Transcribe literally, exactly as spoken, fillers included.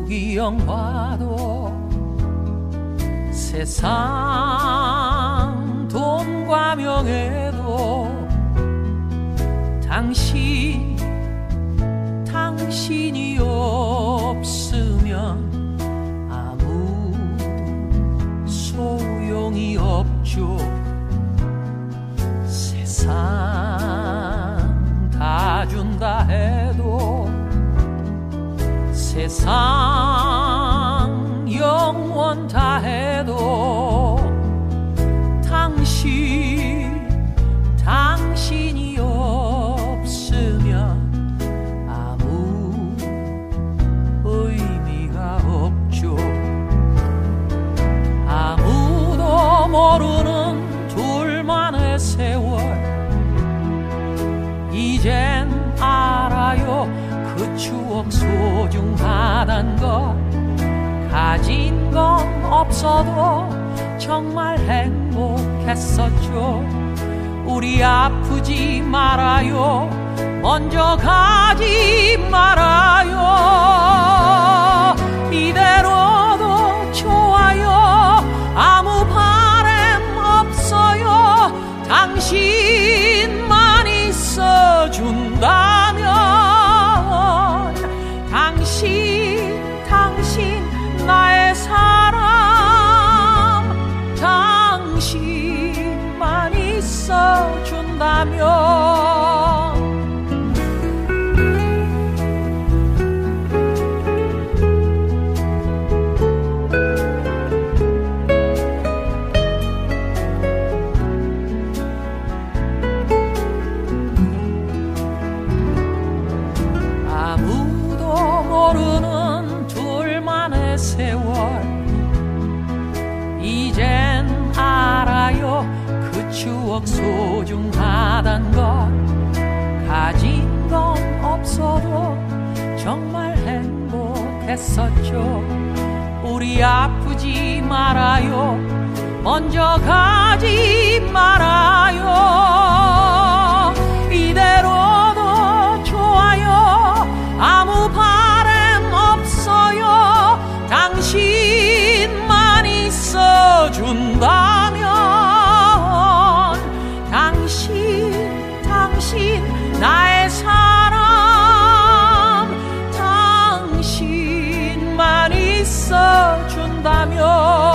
영화도 세상 돈과 명예도 당신 당신이 없으면 아무 소용이 없죠. 세상 다 준다 해도 세상 영원 다 해도 당신 당신이 없으면 아무 의미가 없죠. 아무도 모르는 둘만의 세월 이젠 알아요. 그 추억 소중하단 것 가진 건 없어도 정말 행복했었죠. 우리 아프지 말아요. 먼저 가지 말아요. 이대로도 좋아요. 아무 바람 없어요. 당신만 있어준다면 당신 당신 나의 사람 당신만 있어준다면 아무도 모르는 둘만의 세월 이젠 알아요. 그 추억 소중하단 것 가진 건 없어도 정말 행복했었죠. 우리 아프지 말아요. 먼저 가지 말아요. 이대로도 좋아요. 아무 바람 없어요. 당신만 있어준다면 당신 당신 나의 사람 당신만 있어준다면